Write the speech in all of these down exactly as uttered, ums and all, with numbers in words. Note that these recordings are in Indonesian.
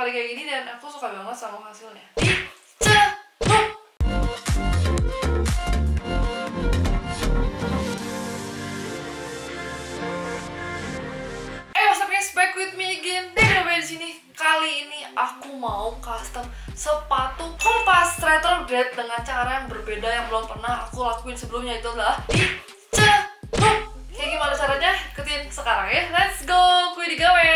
kali kayak gini dan aku suka banget sama hasilnya. Eh, what's up guys, back with me again. Dan di sini kali ini aku mau custom sepatu Kompas retro grade dengan cara yang berbeda yang belum pernah aku lakuin sebelumnya. Itu adalah dicelup. Kayak gimana caranya? Ikutin sekarang ya. Let's go, kuy digawe.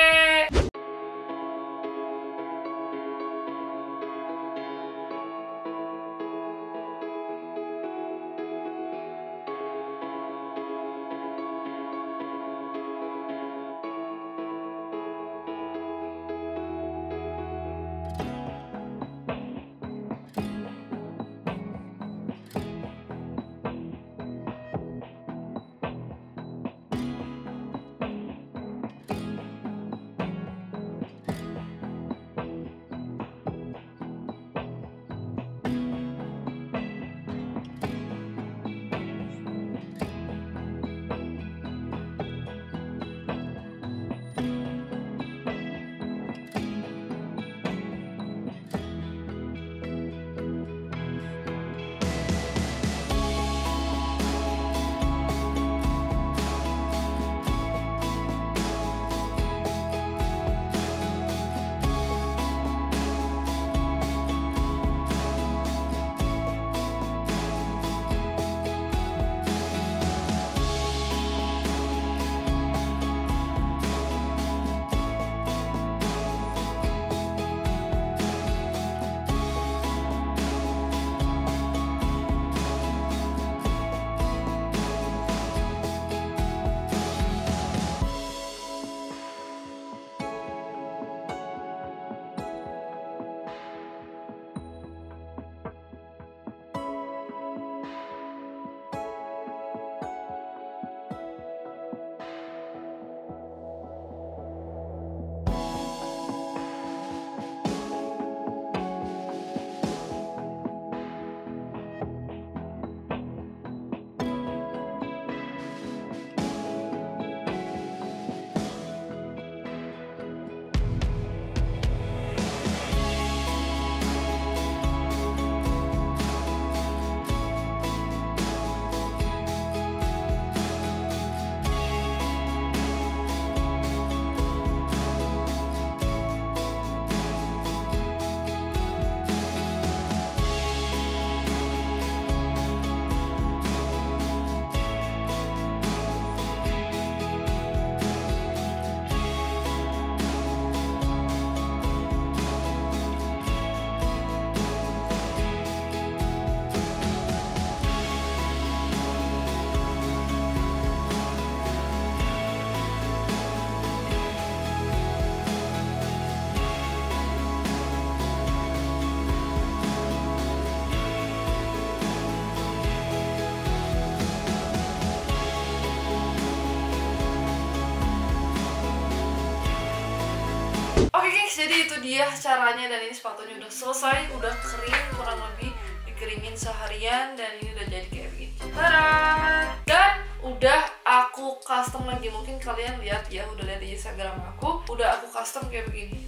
Oke guys, jadi itu dia caranya dan ini sepatunya udah selesai, udah kering, kurang lebih dikeringin seharian dan ini udah jadi kayak begini. Tada! Dan udah aku custom lagi, mungkin kalian lihat ya, udah lihat di Instagram aku, udah aku custom kayak begini.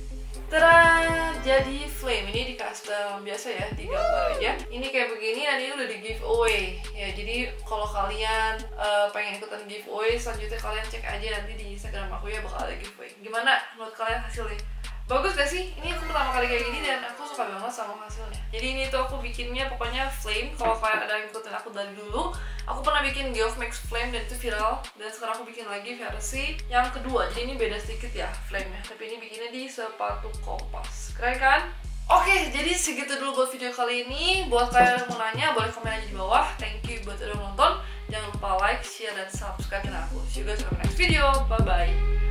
Tada! Jadi flame ini di custom biasa ya, digambar aja. Ini kayak begini dan ini udah di giveaway ya. Jadi kalau kalian uh, pengen ikutan giveaway selanjutnya kalian cek aja nanti di Instagram aku ya, bakal ada giveaway. Gimana menurut kalian hasilnya? Bagus gak sih? Ini aku pertama kali kayak gini dan aku suka banget sama hasilnya. Jadi ini tuh aku bikinnya pokoknya flame. Kalau kalian ada yang ikutin aku dari dulu, aku pernah bikin Geoff Max Flame dan itu viral. Dan sekarang aku bikin lagi versi yang kedua. Jadi ini beda sedikit ya flame-nya, tapi ini bikinnya di sepatu Kompas. Keren kan? Oke, jadi segitu dulu buat video kali ini. Buat kalian yang mau nanya, boleh komen aja di bawah. Thank you buat udah nonton. Jangan lupa like, share, dan subscribe channel aku. See you guys in the next video. Bye-bye.